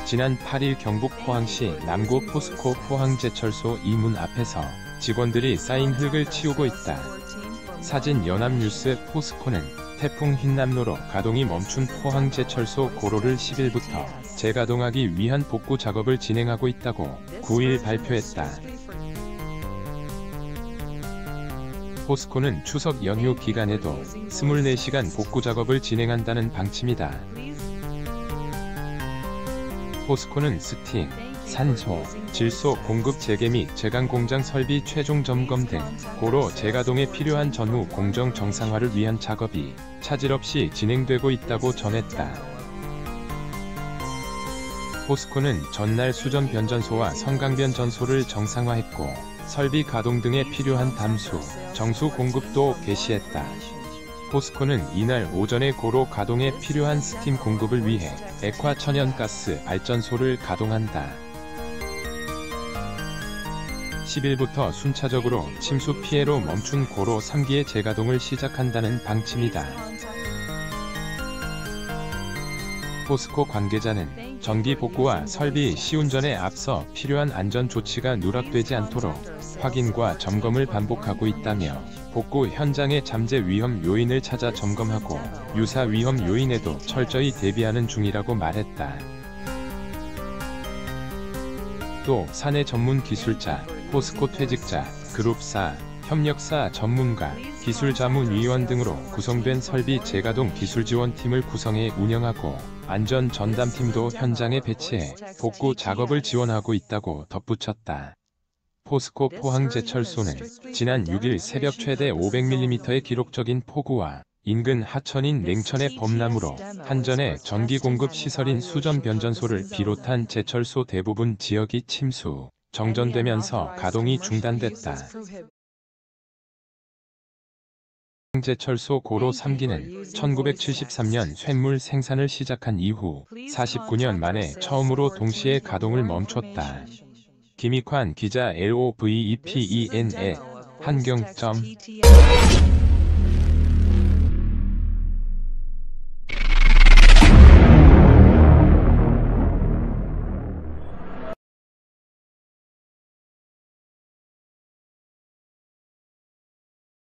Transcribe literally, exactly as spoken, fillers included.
지난 팔 일 경북 포항시 남구 포스코 포항제철소 이 문 앞에서 직원들이 쌓인 흙을 치우고 있다. 사진 연합뉴스. 포스코는 태풍 흰남노로 가동이 멈춘 포항제철소 고로를 십 일부터 재가동하기 위한 복구 작업을 진행하고 있다고 구 일 발표했다. 포스코는 추석 연휴 기간에도 이십사 시간 복구 작업을 진행한다는 방침이다. 포스코는 스팀, 산소, 질소 공급 재개 및 제강 공장 설비 최종 점검 등 고로 재가동에 필요한 전후 공정 정상화를 위한 작업이 차질 없이 진행되고 있다고 전했다. 포스코는 전날 수전 변전소와 성강 변전소를 정상화했고 설비 가동 등에 필요한 담수, 정수 공급도 개시했다. 포스코는 이날 오전에 고로 가동에 필요한 스팀 공급을 위해 액화 천연가스 발전소를 가동한다. 십 일부터 순차적으로 침수 피해로 멈춘 고로 삼 기의 재가동을 시작한다는 방침이다. 포스코 관계자는 전기 복구와 설비 시운전에 앞서 필요한 안전 조치가 누락되지 않도록 확인과 점검을 반복하고 있다며 복구 현장의 잠재 위험 요인을 찾아 점검하고 유사 위험 요인에도 철저히 대비하는 중이라고 말했다. 또 사내 전문 기술자, 포스코 퇴직자, 그룹사, 협력사 전문가, 기술자문위원 등으로 구성된 설비 재가동 기술지원팀을 구성해 운영하고 안전 전담팀도 현장에 배치해 복구 작업을 지원하고 있다고 덧붙였다. 포스코 포항제철소는 지난 육 일 새벽 최대 오백 밀리미터의 기록적인 폭우와 인근 하천인 냉천의 범람으로 한전의 전기 공급 시설인 수전 변전소를 비롯한 제철소 대부분 지역이 침수, 정전되면서 가동이 중단됐다. 포항제철소 고로 삼 기는 천구백칠십삼 년 쇳물 생산을 시작한 이후 사십구 년 만에 처음으로 동시에 가동을 멈췄다. 김익환 기자. 로브이이펜에 한경.